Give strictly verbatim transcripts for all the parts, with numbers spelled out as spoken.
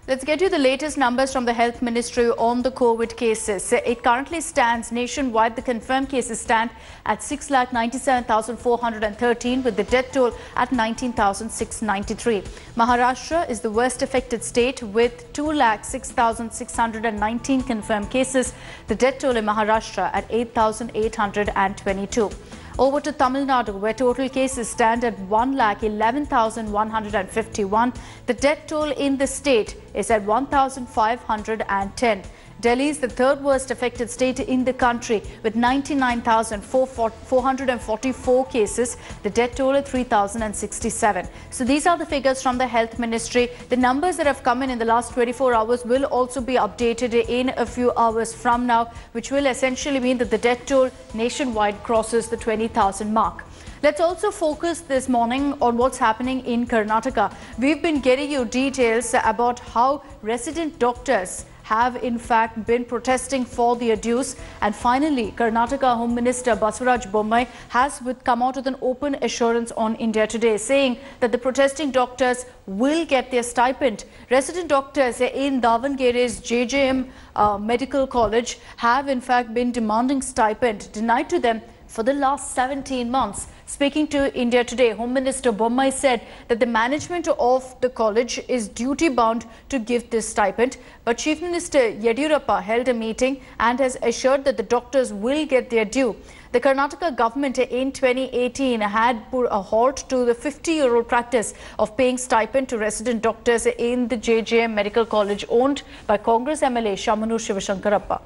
Let's get you the latest numbers from the Health Ministry on the COVID cases. It currently stands nationwide. The confirmed cases stand at six lakh ninety-seven thousand four hundred thirteen with the death toll at nineteen thousand six hundred ninety-three. Maharashtra is the worst affected state with two lakh six thousand six hundred nineteen confirmed cases. The death toll in Maharashtra at eight thousand eight hundred twenty-two. Over to Tamil Nadu, where total cases stand at one lakh eleven thousand one hundred fifty-one. The death toll in the state is at one thousand five hundred ten. Delhi is the third worst affected state in the country with ninety-nine thousand four hundred forty-four cases. The death toll at three thousand sixty-seven. So these are the figures from the Health Ministry. The numbers that have come in in the last twenty-four hours will also be updated in a few hours from now, which will essentially mean that the death toll nationwide crosses the twenty thousand mark. Let's also focus this morning on what's happening in Karnataka. We've been getting you details about how resident doctors have in fact been protesting for their dues, and finally Karnataka Home Minister Basavaraj Bommai has with come out with an open assurance on India Today, saying that the protesting doctors will get their stipend. Resident doctors in Davangere's J J M uh, Medical College have in fact been demanding stipend denied to them for the last seventeen months. Speaking to India Today, Home Minister Bommai said that the management of the college is duty-bound to give this stipend, but Chief Minister Yediyurappa held a meeting and has assured that the doctors will get their due. The Karnataka government in twenty eighteen had put a halt to the fifty-year-old practice of paying stipend to resident doctors in the J J M Medical College owned by Congress M L A Shamanur Shivashankarappa.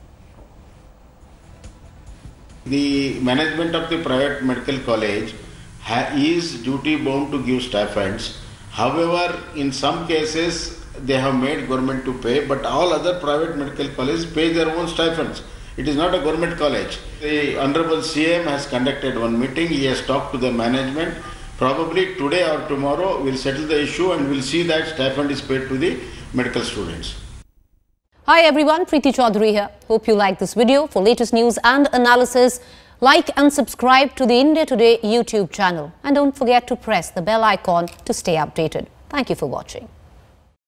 The management of the private medical college is duty bound to give stipends. However, in some cases they have made government to pay, but all other private medical colleges pay their own stipends. It is not a government college. The Honorable C M has conducted one meeting. He has talked to the management. Probably today or tomorrow we'll settle the issue and we'll see that stipend is paid to the medical students. Hi everyone, Preeti Chaudhary here. Hope you like this video. For latest news and analysis, like and subscribe to the India Today YouTube channel. And don't forget to press the bell icon to stay updated. Thank you for watching.